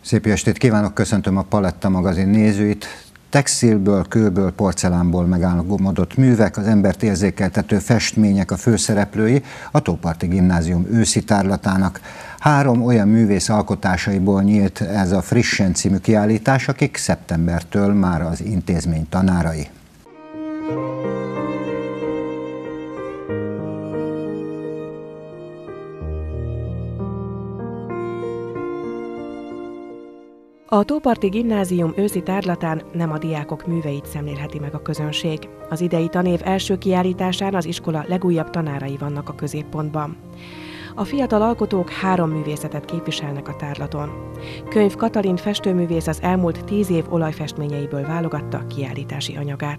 Szép estét kívánok, köszöntöm a Paletta magazin nézőit. Textilből, kőből, porcelánból megálmodott művek, az embert érzékeltető festmények a főszereplői a Tóparti Gimnázium őszi tárlatának. 3 olyan művész alkotásaiból nyílt ez a Frissen című kiállítás, akik szeptembertől már az intézmény tanárai. A Tóparti Gimnázium őszi tárlatán nem a diákok műveit szemlélheti meg a közönség. Az idei tanév első kiállításán az iskola legújabb tanárai vannak a középpontban. A fiatal alkotók 3 művészetet képviselnek a tárlaton. Könyv Katalin festőművész az elmúlt 10 év olajfestményeiből válogatta kiállítási anyagát.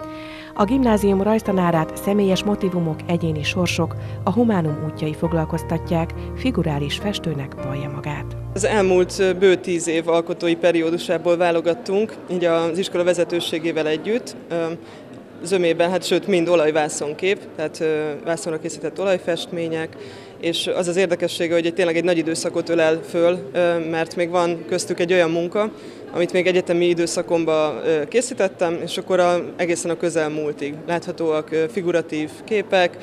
A gimnázium rajztanárát személyes motívumok, egyéni sorsok, a humánum útjai foglalkoztatják, figurális festőnek vallja magát. Az elmúlt bő 10 év alkotói periódusából válogattunk, így az iskola vezetőségével együtt. Zömében, sőt mind olajvászonkép, tehát vászonra készített olajfestmények, és az az érdekessége, hogy tényleg egy nagy időszakot ölel föl, mert még van köztük egy olyan munka, amit még egyetemi időszakomban készítettem, és akkor egészen a közelmúltig láthatóak figuratív képek,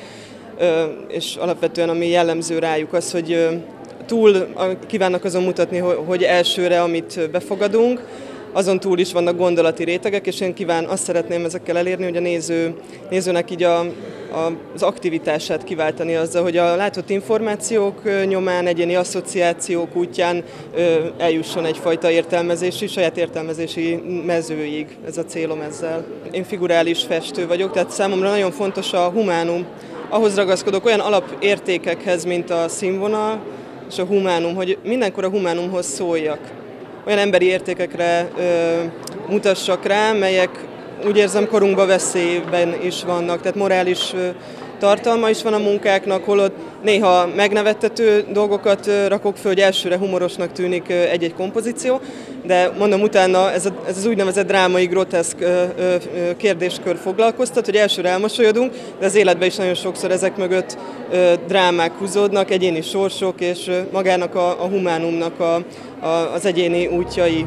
és alapvetően ami jellemző rájuk az, hogy túl kívánnak azon mutatni, hogy elsőre, amit befogadunk, azon túl is vannak gondolati rétegek, és én azt szeretném ezekkel elérni, hogy a nézőnek így az aktivitását kiváltani azzal, hogy a látott információk nyomán, egyéni asszociációk útján eljusson egyfajta saját értelmezési mezőig. Ez a célom ezzel. Én figurális festő vagyok, tehát számomra nagyon fontos a humánum. Ahhoz ragaszkodok olyan alapértékekhez, mint a színvonal és a humánum, hogy mindenkor a humánumhoz szóljak. Olyan emberi értékekre mutassak rá, melyek úgy érzem korunkban veszélyben is vannak, tehát morális tartalma is van a munkáknak, holott néha megnevettető dolgokat rakok föl, hogy elsőre humorosnak tűnik egy-egy kompozíció, de mondom utána ez az úgynevezett drámai, groteszk kérdéskör foglalkoztat, hogy elsőre elmosolyodunk, de az életben is nagyon sokszor ezek mögött drámák húzódnak, egyéni sorsok és magának a humánumnak az egyéni útjai.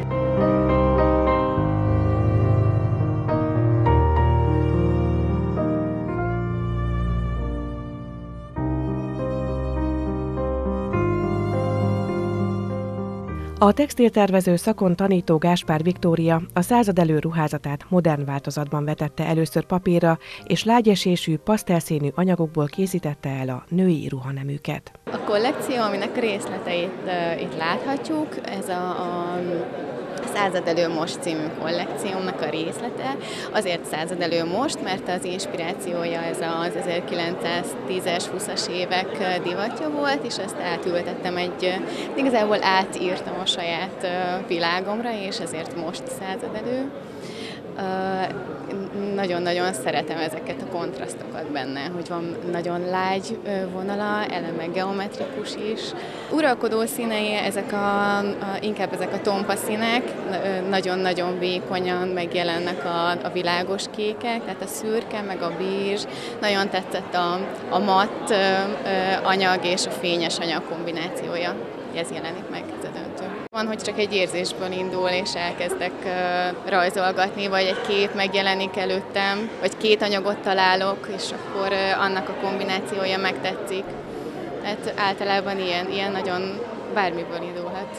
A textiltervező szakon tanító Gáspár Viktória a századelő ruházatát modern változatban vetette először papírra, és lágyesésű, pasztelszínű anyagokból készítette el a női ruhaneműket. A kollekció, aminek részleteit itt láthatjuk, ez a Századelő most című kollekciónak a részlete. Azért századelő most, mert az inspirációja ez az 1910-es, 20-as évek divatja volt, és ezt átültettem igazából átírtam a saját világomra, és ezért most századelő. Nagyon-nagyon szeretem ezeket a kontrasztokat benne, hogy van nagyon lágy vonala, eleme geometrikus is. Uralkodó színei inkább ezek a tompa színek, nagyon-nagyon vékonyan megjelennek a világos kékek, tehát a szürke, meg a bézs. Nagyon tetszett a matt anyag és a fényes anyag kombinációja. Ez jelenik meg, ez a döntő. Van, hogy csak egy érzésből indul, és elkezdek rajzolgatni, vagy egy kép megjelenik előttem, vagy 2 anyagot találok, és akkor annak a kombinációja megtetszik. Tehát általában ilyen nagyon bármiből indulhat.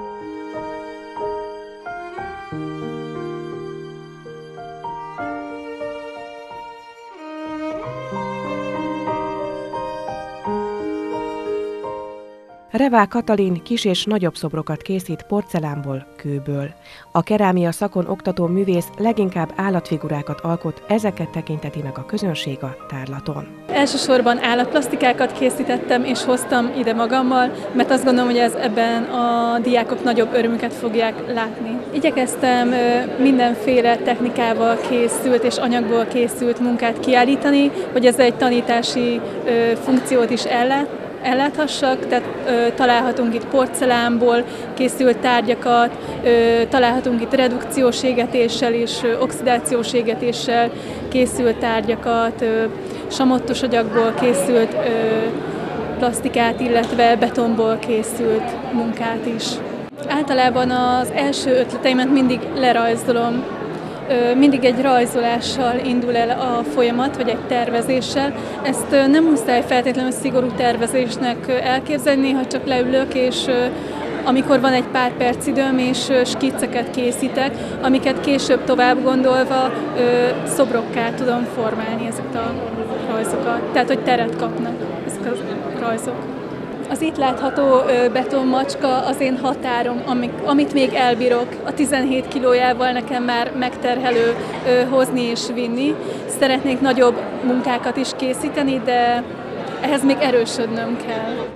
Revá Katalin kis és nagyobb szobrokat készít porcelánból, kőből. A kerámia szakon oktató művész leginkább állatfigurákat alkot, ezeket tekinteti meg a közönség a tárlaton. Elsősorban állatplasztikákat készítettem és hoztam ide magammal, mert azt gondolom, hogy ebben a diákok nagyobb örömüket fogják látni. Igyekeztem mindenféle technikával készült és anyagból készült munkát kiállítani, hogy ez egy tanítási funkciót is elláthassak, tehát találhatunk itt porcelánból készült tárgyakat, találhatunk itt redukciós égetéssel és oxidációs égetéssel készült tárgyakat, samottos agyagból készült plastikát, illetve betonból készült munkát is. Általában az első ötleteimet mindig lerajzolom. Mindig egy rajzolással indul el a folyamat, vagy egy tervezéssel. Ezt nem muszáj feltétlenül szigorú tervezésnek elképzelni, néha csak leülök, és amikor van egy pár perc időm, és skicceket készítek, amiket később tovább gondolva szobrokká tudom formálni ezeket a rajzokat. Tehát, hogy teret kapnak ezek a rajzok. Az itt látható betonmacska az én határom, amit még elbírok. A 17 kilójával nekem már megterhelő hozni és vinni. Szeretnék nagyobb munkákat is készíteni, de ehhez még erősödnöm kell.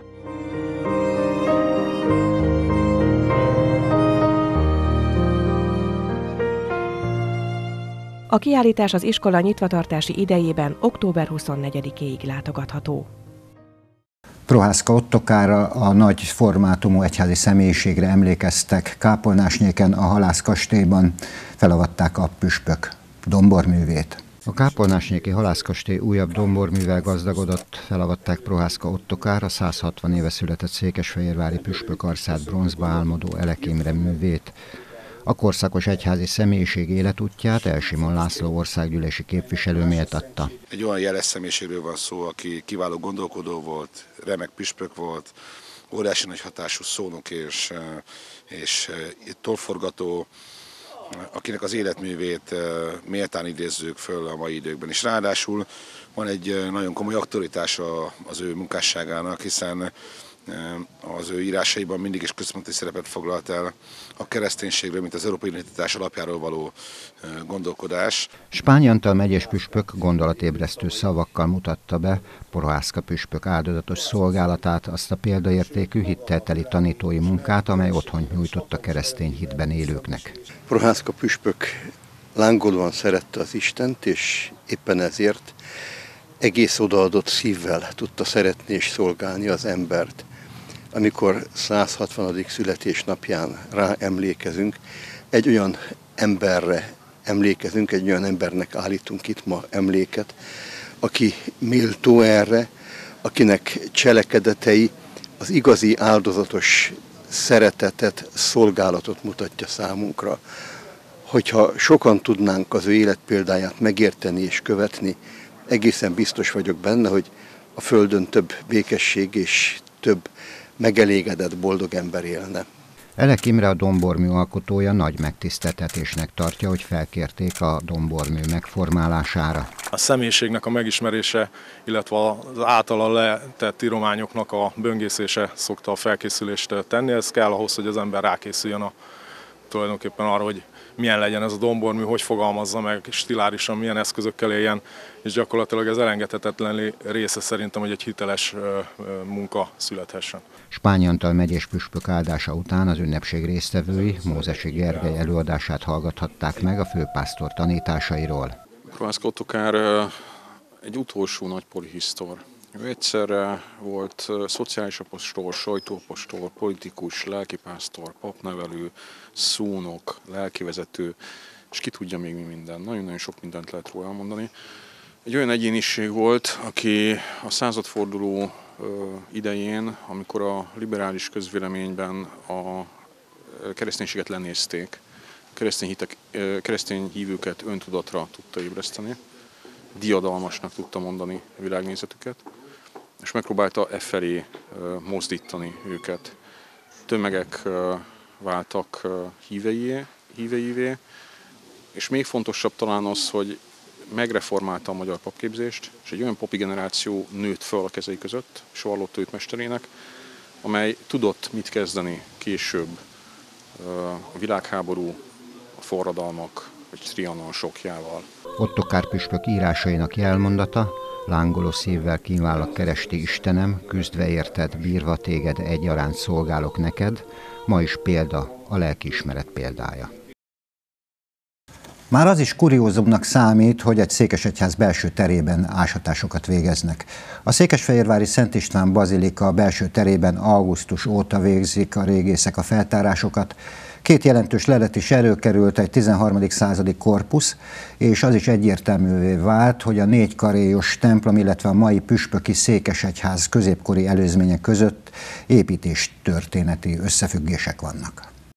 A kiállítás az iskola nyitvatartási idejében október 24-éig látogatható. Prohászka Ottokára, a nagy formátumú egyházi személyiségre emlékeztek Kápolnásnyéken, a halászkastélyban, felavatták a püspök domborművét. A Kápolnásnyéki halászkastély újabb domborművel gazdagodott, felavatták Prohászka Ottokára, 160 éve született székesfehérvári püspök arcát bronzba álmodó Elek Imre művét. A korszakos egyházi személyiség életútját Elsimon László országgyűlési képviselő méltatta. Egy olyan jeles személyiségről van szó, aki kiváló gondolkodó volt, remek püspök volt, óriási nagy hatású szónok és tollforgató, akinek az életművét méltán idézzük föl a mai időkben is. Ráadásul van egy nagyon komoly aktualitása az ő munkásságának, hiszen az ő írásaiban mindig is központi szerepet foglalt el a kereszténységről, mint az európai identitás alapjáról való gondolkodás. Spány Antal megyes püspök gondolatébresztő szavakkal mutatta be Prohászka püspök áldozatos szolgálatát, azt a példaértékű hittelteli tanítói munkát, amely otthont nyújtott a keresztény hitben élőknek. Prohászka püspök lángolóan szerette az Istent, és éppen ezért egész odaadott szívvel tudta szeretni és szolgálni az embert. Amikor 160. születésnapján rá emlékezünk, egy olyan emberre emlékezünk, egy olyan embernek állítunk itt ma emléket, aki méltó erre, akinek cselekedetei az igazi áldozatos szeretetet, szolgálatot mutatja számunkra. Hogyha sokan tudnánk az ő életpéldáját megérteni és követni, egészen biztos vagyok benne, hogy a Földön több békesség és több megelégedett, boldog ember élne. Elek Imre, a dombormű alkotója, nagy megtiszteltetésnek tartja, hogy felkérték a dombormű megformálására. A személyiségnek a megismerése, illetve az általa letett írományoknak a böngészése szokta a felkészülést tenni. Ez kell ahhoz, hogy az ember rákészüljön tulajdonképpen arra, hogy milyen legyen ez a dombormű, hogy fogalmazza meg stilárisan, milyen eszközökkel éljen, és gyakorlatilag ez elengedhetetlen része szerintem, hogy egy hiteles munka születhessen. Spány Antal megyés püspök áldása után az ünnepség résztvevői Mózesi Gergely előadását hallgathatták meg a főpásztor tanításairól. Prohászka Ottokár egy utolsó nagy polihisztor. Ő egyszerre volt szociális apostol, sajtóapostol, politikus, lelkipásztor, papnevelő, szónok, lelkivezető, és ki tudja még mi minden. Nagyon-nagyon sok mindent lehet róla elmondani. Egy olyan egyéniség volt, aki a századforduló idején, amikor a liberális közvéleményben a kereszténységet lenézték, keresztény hívőket öntudatra tudta ébreszteni, diadalmasnak tudta mondani a világnézetüket, és megpróbálta felé mozdítani őket. Tömegek váltak híveivé, és még fontosabb talán az, hogy megreformálta a magyar papképzést, és egy olyan papi generáció nőtt fel a kezei között, és vallotta őt mesterének, amely tudott mit kezdeni később a világháború, a forradalmak, vagy Trianon sokjával. Ottokár püspök írásainak jelmondata: lángoló szívvel kínvállak keresti Istenem, küzdve érted, bírva téged egyaránt szolgálok neked, ma is példa, a lelkiismeret példája. Már az is kuriózumnak számít, hogy egy székesegyház belső terében ásatásokat végeznek. A székesfehérvári Szent István bazilika belső terében augusztus óta végzik a régészek a feltárásokat. Két jelentős lelet is előkerült, egy 13. századi korpusz, és az is egyértelművé vált, hogy a négykaréjos templom, illetve a mai püspöki székesegyház középkori előzmények között építéstörténeti összefüggések vannak.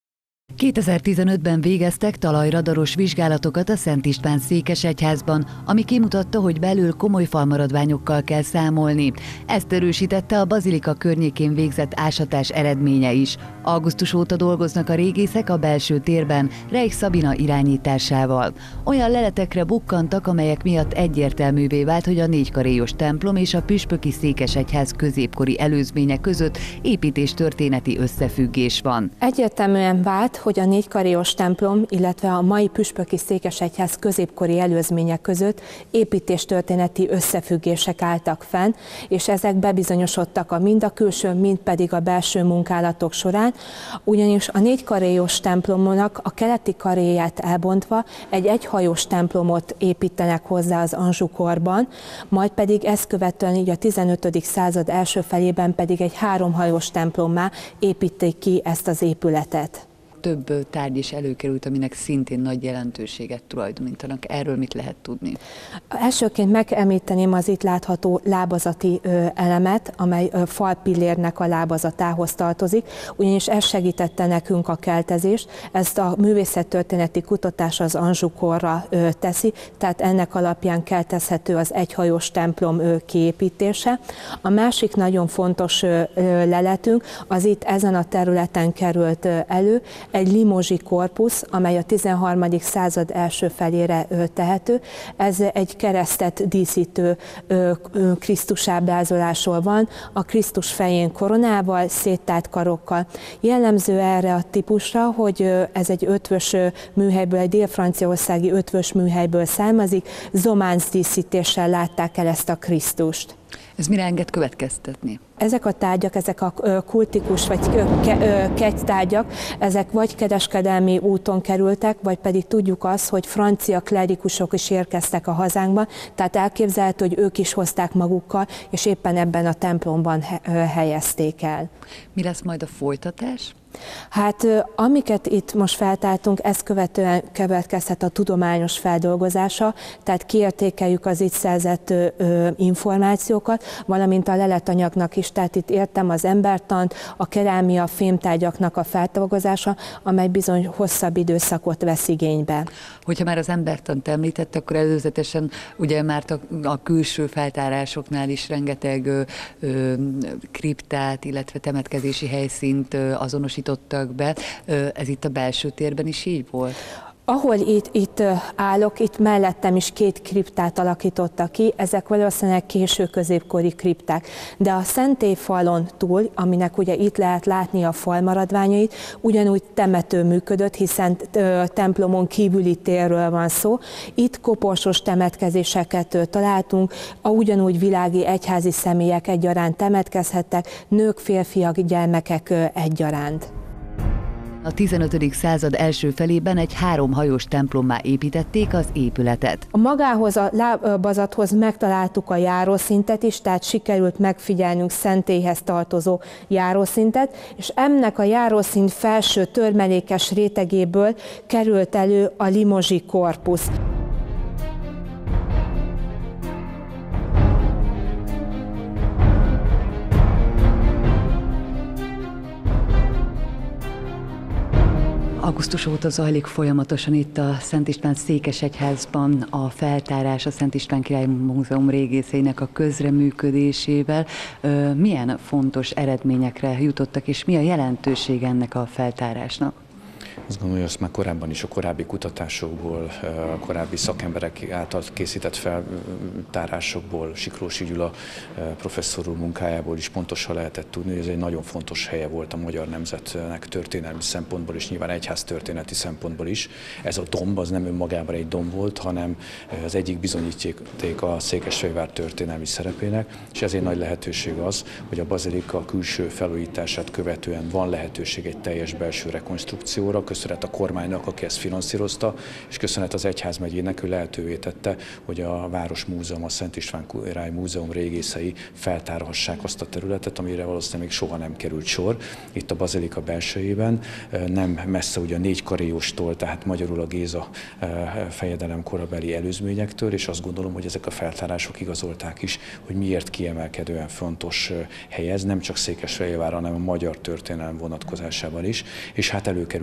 2015-ben végeztek talajradaros vizsgálatokat a Szent István székesegyházban, ami kimutatta, hogy belül komoly falmaradványokkal kell számolni. Ezt erősítette a bazilika környékén végzett ásatás eredménye is. Augusztus óta dolgoznak a régészek a belső térben, Reich Szabina irányításával. Olyan leletekre bukkantak, amelyek miatt egyértelművé vált, hogy a négykaréjos templom és a püspöki székesegyház középkori előzménye között építéstörténeti összefüggés van. Egyértelműen vált, hogy a négykaréjos templom, illetve a mai püspöki székesegyház középkori előzménye között építéstörténeti összefüggések álltak fenn, és ezek bebizonyosodtak mind a külső, mind pedig a belső munkálatok során, ugyanis a négykaréjos templomnak a keleti karéját elbontva egy egyhajós templomot építenek hozzá az Anjou-korban, majd pedig ezt követően így a 15. század első felében pedig egy háromhajós templommá építik ki ezt az épületet. Több tárgy is előkerült, aminek szintén nagy jelentőséget tulajdonítanak. Erről mit lehet tudni? Elsőként megemlíteném az itt látható lábazati elemet, amely falpillérnek a lábazatához tartozik, ugyanis ez segítette nekünk a keltezést. Ezt a művészettörténeti kutatás az Anjou-korra teszi, tehát ennek alapján keltezhető az egyhajós templom kiépítése. A másik nagyon fontos leletünk az itt ezen a területen került elő, egy limozsi korpusz, amely a 13. század első felére tehető. Ez egy keresztet díszítő Krisztus ábrázolásról van, a Krisztus fején koronával, széttárt karokkal. Jellemző erre a típusra, hogy ez egy ötvös műhelyből, egy dél-franciaországi ötvös műhelyből származik, zománc díszítéssel látták el ezt a Krisztust. Ez mire enged következtetni? Ezek a tárgyak, ezek a kultikus vagy kegytárgyak, ezek vagy kereskedelmi úton kerültek, vagy pedig tudjuk azt, hogy francia klerikusok is érkeztek a hazánkba, tehát elképzelhető, hogy ők is hozták magukkal, és éppen ebben a templomban helyezték el. Mi lesz majd a folytatás? Hát amiket itt most feltártunk, ezt követően következhet a tudományos feldolgozása, tehát kiértékeljük az itt szerzett információkat, valamint a leletanyagnak is, tehát itt értem az embertant, a kerámia, fémtárgyaknak a feldolgozása, amely bizony hosszabb időszakot vesz igénybe. Hogyha már az embertant említett, akkor előzetesen ugye már a külső feltárásoknál is rengeteg kriptát, illetve temetkezési helyszínt azonosítottak be. Ez itt a belső térben is így volt? Ahol itt állok, itt mellettem is 2 kriptát alakítottak ki, ezek valószínűleg késő középkori kripták. De a szentélyfalon túl, aminek ugye itt lehet látni a falmaradványait, ugyanúgy temető működött, hiszen templomon kívüli térről van szó. Itt koporsos temetkezéseket találtunk, ugyanúgy világi egyházi személyek egyaránt temetkezhettek, nők, férfiak, gyermekek egyaránt. A 15. század első felében egy 3 hajós templommá építették az épületet. A magához, a lábazathoz megtaláltuk a járószintet is, tehát sikerült megfigyelnünk szentélyhez tartozó járószintet, és ennek a járószint felső törmelékes rétegéből került elő a limozsi korpusz. Augusztus óta zajlik folyamatosan itt a Szent István székesegyházban a feltárás a Szent István Király Múzeum régészeinek a közreműködésével. Milyen fontos eredményekre jutottak, és mi a jelentőség ennek a feltárásnak? Azt gondolom, hogy azt már korábban is a korábbi kutatásokból, a korábbi szakemberek által készített feltárásokból, Siklósi Gyula professzor úr munkájából is pontosan lehetett tudni, hogy ez egy nagyon fontos helye volt a magyar nemzetnek történelmi szempontból, és nyilván egyháztörténeti szempontból is. Ez a domb az nem önmagában egy domb volt, hanem az egyik bizonyíték a Székesfehérvár történelmi szerepének, és ezért nagy lehetőség az, hogy a bazilika külső felújítását követően van lehetőség egy teljes belső rekonstrukcióra. Köszönet a kormánynak, aki ezt finanszírozta, és köszönet az egyházmegyének, hogy lehetővé tette, hogy a Városmúzeum, a Szent István Király Múzeum régészei feltárhassák azt a területet, amire valószínűleg még soha nem került sor. Itt a bazilika belsejében, nem messze ugye a négykaréjostól, tehát magyarul a Géza fejedelem korabeli előzményektől, és azt gondolom, hogy ezek a feltárások igazolták is, hogy miért kiemelkedően fontos hely ez, nem csak Székesfehérvár, hanem a magyar történelem vonatkozásában is, és hát előkerültek olyan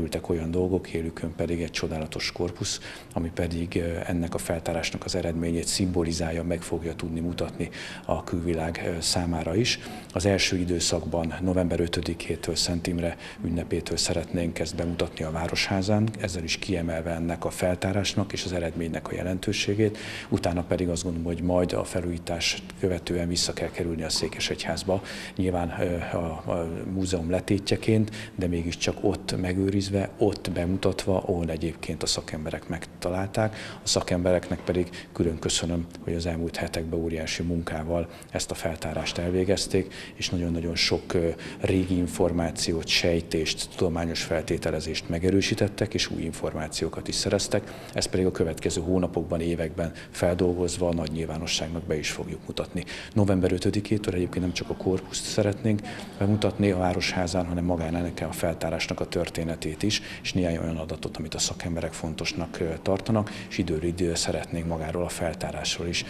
modern dolgok, élükön pedig egy csodálatos korpusz, ami pedig ennek a feltárásnak az eredményét szimbolizálja, meg fogja tudni mutatni a külvilág számára is. Az első időszakban november 5-től Szent Imre ünnepétől szeretnénk ezt bemutatni a Városházán, ezzel is kiemelve ennek a feltárásnak és az eredménynek a jelentőségét. Utána pedig azt gondolom, hogy majd a felújítást követően vissza kell kerülni a Székesegyházba, nyilván a múzeum letétjeként, de mégiscsak ott megőrizve, ott bemutatva, ahol egyébként a szakemberek megtalálták. A szakembereknek pedig külön köszönöm, hogy az elmúlt hetekben óriási munkával ezt a feltárást elvégezték, és nagyon-nagyon sok régi információt, sejtést, tudományos feltételezést megerősítettek, és új információkat is szereztek. Ezt pedig a következő hónapokban, években feldolgozva a nagy nyilvánosságnak be is fogjuk mutatni. November 5-től egyébként nem csak a korpuszt szeretnénk bemutatni a Városházán, hanem ennek a feltárásnak a történetét is, és néhány olyan adatot, amit a szakemberek fontosnak tartanak, és időről időre szeretnénk magáról a feltárásról is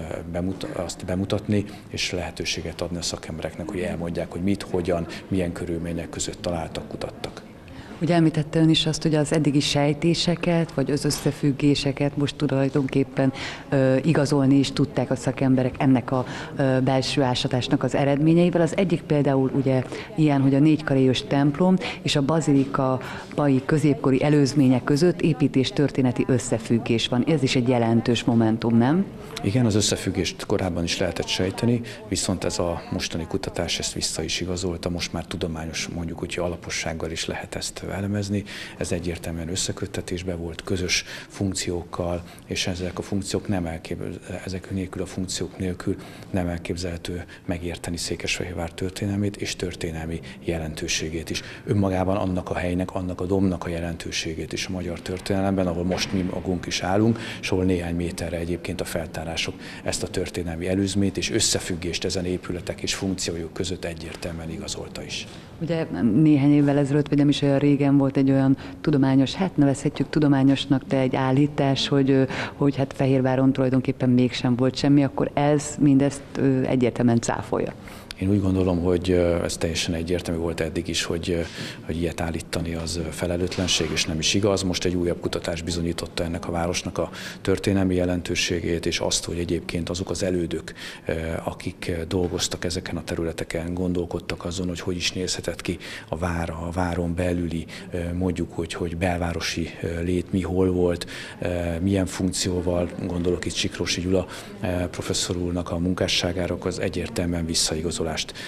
azt bemutatni, és lehetőséget adni a szakembereknek, hogy elmondják, hogy mit, hogyan, milyen körülmények között találtak, kutattak. Ugye említette ön is azt, hogy az eddigi sejtéseket, vagy az összefüggéseket most tulajdonképpen igazolni is tudták a szakemberek ennek a belső ásatásnak az eredményeivel. Az egyik például ugye ilyen, hogy a négykaréjos templom és a bazilikai középkori előzmények között építéstörténeti összefüggés van. Ez is egy jelentős momentum, nem? Igen, az összefüggést korábban is lehetett sejteni, viszont ez a mostani kutatás ezt vissza is igazolta, most már tudományos, mondjuk úgy alapossággal is lehet ezt elemezni. Ez egyértelműen összeköttetésben volt, közös funkciókkal, és ezek a funkciók ezek nélkül, a funkciók nélkül nem elképzelhető megérteni Székesfehérvár történelmét és történelmi jelentőségét is. Önmagában annak a helynek, annak a dombnak a jelentőségét is a magyar történelemben, ahol most mi magunk is állunk, és ahol néhány méterre egyébként a feltárások ezt a történelmi előzményt és összefüggést ezen épületek és funkciójuk között egyértelműen igazolta is. Ugye néhány évvel ezelőtt, vagy nem is olyan régen volt egy olyan tudományos, hát nevezhetjük tudományosnak, de egy állítás, hogy hát Fehérváron tulajdonképpen mégsem volt semmi, akkor mindezt egyértelműen cáfolja. Én úgy gondolom, hogy ez teljesen egyértelmű volt eddig is, hogy ilyet állítani az felelőtlenség, és nem is igaz. Most egy újabb kutatás bizonyította ennek a városnak a történelmi jelentőségét, és azt, hogy egyébként azok az elődök, akik dolgoztak ezeken a területeken, gondolkodtak azon, hogy is nézhetett ki a váron belüli, mondjuk, hogy belvárosi lét mi hol volt, milyen funkcióval, gondolok itt Siklósi Gyula professzor úrnak a munkásságára, az egyértelműen visszaigazolást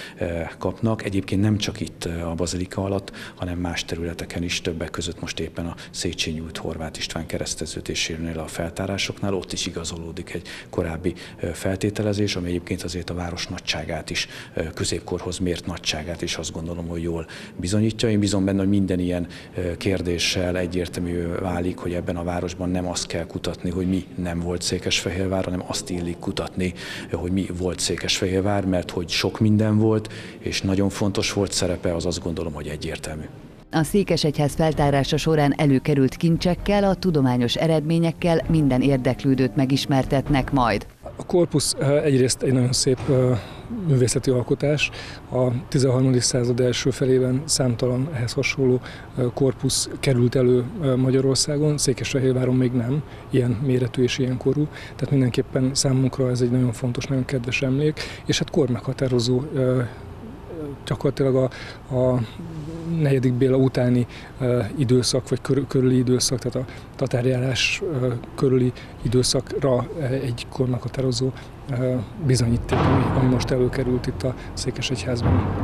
kapnak. Egyébként nem csak itt a bazilika alatt, hanem más területeken is, többek között most éppen a Széchenyi út Horváth István kereszteződésénél a feltárásoknál, ott is igazolódik egy korábbi feltételezés, ami egyébként azért a város nagyságát is, középkorhoz mért nagyságát is azt gondolom, hogy jól bizonyítja. Én bízom benne, hogy minden ilyen kérdéssel egyértelmű válik, hogy ebben a városban nem azt kell kutatni, hogy mi nem volt Székesfehérvár, hanem azt illik kutatni, hogy mi volt Székesfehérvár, mert hogy sok minden volt, és nagyon fontos volt szerepe, az azt gondolom, hogy egyértelmű. A Székesegyház feltárása során előkerült kincsekkel, a tudományos eredményekkel minden érdeklődőt megismertetnek majd. A korpusz egyrészt egy nagyon szép művészeti alkotás. A 13. század első felében számtalan ehhez hasonló korpusz került elő Magyarországon, Székesfehérváron még nem, ilyen méretű és ilyen korú. Tehát mindenképpen számunkra ez egy nagyon fontos, nagyon kedves emlék, és hát kormeghatározó gyakorlatilag a 4. Béla utáni időszak, vagy körüli időszak, tehát a tatárjárás körüli időszakra egy kormeghatározó bizonyíték, ami most előkerült itt a Székesegyházban.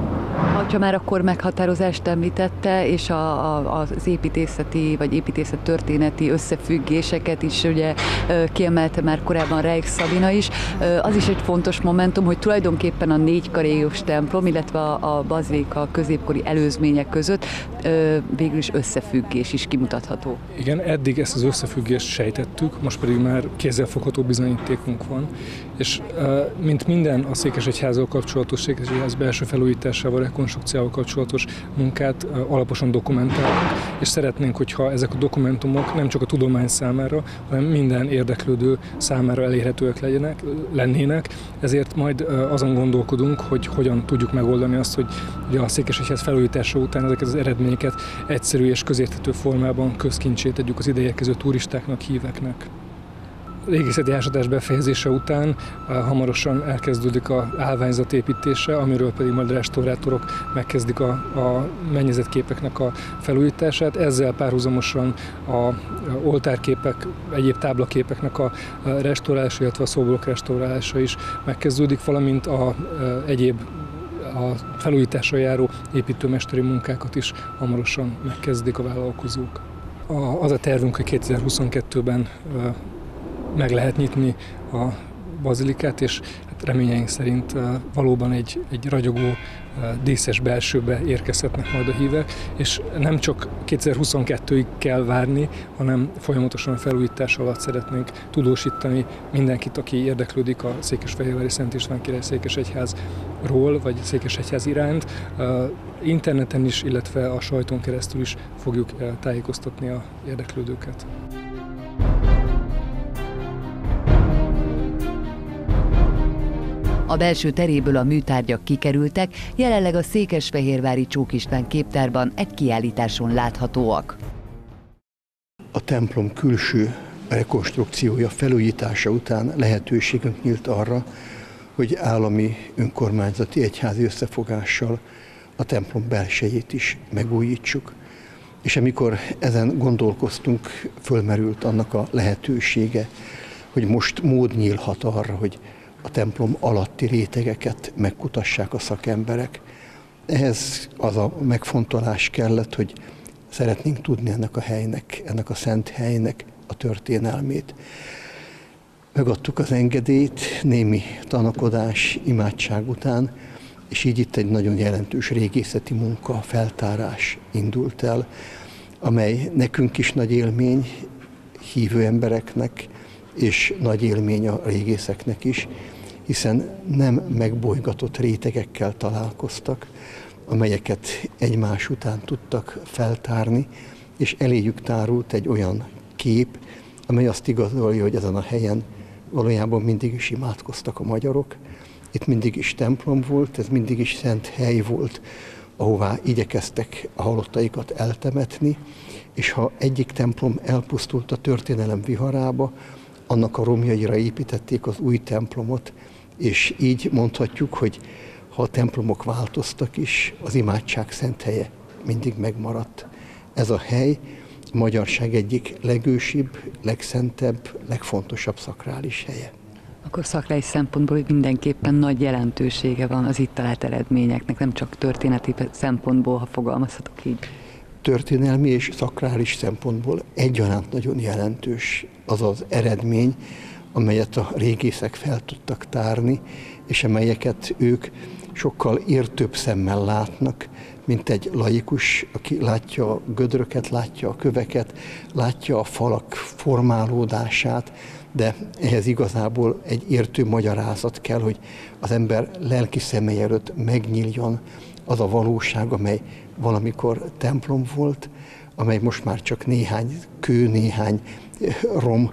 Ha már akkor meghatározást említette, és az építészeti vagy építészettörténeti összefüggéseket is ugye kiemelte már korábban Reich Szabina is, az is egy fontos momentum, hogy tulajdonképpen a négykaréjos templom, illetve a bazilika középkori előzmények között végül is összefüggés is kimutatható. Igen, eddig ezt az összefüggést sejtettük, most pedig már kézzelfogható bizonyítékunk van, és mint minden a Székesegyházzal kapcsolatos, Székesegyház belső felújításával, rekonstrukcióval kapcsolatos munkát alaposan dokumentálunk, és szeretnénk, hogyha ezek a dokumentumok nem csak a tudomány számára, hanem minden érdeklődő számára elérhetőek lennének, ezért majd azon gondolkodunk, hogy hogyan tudjuk megoldani azt, hogy a Székesegyház felújítása után ezeket az eredményeket egyszerű és közérthető formában közkincsé tegyük az ideérkező turistáknak, híveknek. A régészeti ásatás befejezése után hamarosan elkezdődik az állványzat építése, amiről pedig majd a restaurátorok megkezdik a mennyezetképeknek a felújítását. Ezzel párhuzamosan a oltárképek, egyéb táblaképeknek a restaurálása, illetve a szobrok restaurálása is megkezdődik, valamint egyéb a felújításra járó építőmesteri munkákat is hamarosan megkezdik a vállalkozók. Az a tervünk, hogy 2022-ben meg lehet nyitni a bazilikát, és hát reményeink szerint valóban egy ragyogó, díszes belsőbe érkezhetnek majd a hívek, és nem csak 2022-ig kell várni, hanem folyamatosan a felújítás alatt szeretnénk tudósítani mindenkit, aki érdeklődik a székesfehérvári Szent István Király Székesegyházról, vagy Székesegyház iránt. Interneten is, illetve a sajton keresztül is fogjuk tájékoztatni az érdeklődőket. A belső teréből a műtárgyak kikerültek, jelenleg a székesfehérvári Csók István képtárban egy kiállításon láthatóak. A templom külső rekonstrukciója, felújítása után lehetőségünk nyílt arra, hogy állami önkormányzati egyházi összefogással a templom belsejét is megújítsuk. És amikor ezen gondolkoztunk, fölmerült annak a lehetősége, hogy most mód nyílhat arra, hogy a templom alatti rétegeket megkutassák a szakemberek. Ehhez az a megfontolás kellett, hogy szeretnénk tudni ennek a helynek, ennek a szent helynek a történelmét. Megadtuk az engedélyt némi tanakodás, imádság után, és így itt egy nagyon jelentős régészeti munka, feltárás indult el, amely nekünk is nagy élmény, hívő embereknek, és nagy élmény a régészeknek is, hiszen nem megbolygatott rétegekkel találkoztak, amelyeket egymás után tudtak feltárni, és eléjük tárult egy olyan kép, amely azt igazolja, hogy ezen a helyen valójában mindig is imádkoztak a magyarok. Itt mindig is templom volt, ez mindig is szent hely volt, ahová igyekeztek a halottaikat eltemetni, és ha egyik templom elpusztult a történelem viharába, annak a romjaira építették az új templomot, és így mondhatjuk, hogy ha a templomok változtak is, az imádság szent helye mindig megmaradt. Ez a hely a magyarság egyik legősibb, legszentebb, legfontosabb szakrális helye. Akkor szakrális szempontból mindenképpen nagy jelentősége van az itt talált eredményeknek, nem csak történeti szempontból, ha fogalmazhatok így. Történelmi és szakrális szempontból egyaránt nagyon jelentős az az eredmény, amelyet a régészek fel tudtak tárni, és amelyeket ők sokkal értőbb szemmel látnak, mint egy laikus, aki látja a gödröket, látja a köveket, látja a falak formálódását, de ehhez igazából egy értő magyarázat kell, hogy az ember lelki szemei előtt megnyíljon az a valóság, amely valamikor templom volt, amely most már csak néhány kő, néhány rom,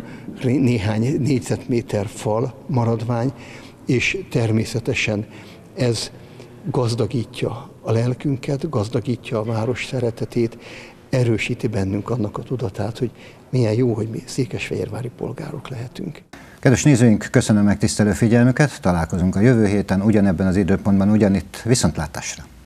néhány négyzetméter fal maradvány, és természetesen ez gazdagítja a lelkünket, gazdagítja a város szeretetét, erősíti bennünk annak a tudatát, hogy milyen jó, hogy mi székesfehérvári polgárok lehetünk. Kedves nézőink, köszönöm megtisztelő figyelmüket, találkozunk a jövő héten, ugyanebben az időpontban, ugyanitt, viszontlátásra!